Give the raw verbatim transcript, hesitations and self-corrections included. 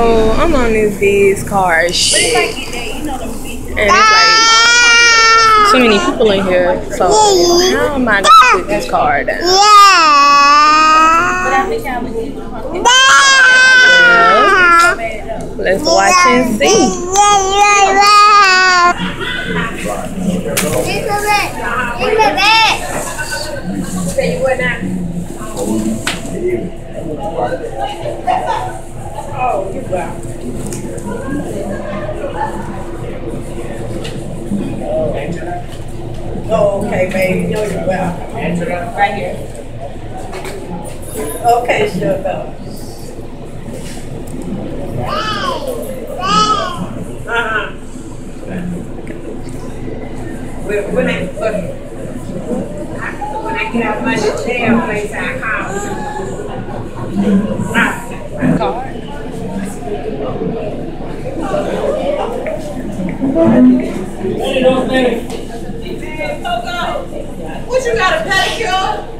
So I'm on this Viz card shit, and it's like too many people in here. So how am I gonna put this card down? Well, let's watch and see. Oh, you got Oh, okay, baby. No, you're welcome. Right here. Okay, sure, go. Uh-huh. When, when I when I get out my jail place, I call you. Card. What you got, a pedicure?